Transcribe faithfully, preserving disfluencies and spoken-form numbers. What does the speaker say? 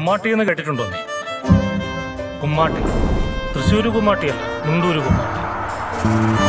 കുമ്മാട്ടി എന്ന് കേട്ടിട്ടുണ്ടോ നീ? കുമ്മാട്ടി തൃശ്ശൂര് കുമ്മാട്ടിയല്ല, മുണ്ടൂര് കുമ്മാട്ടി.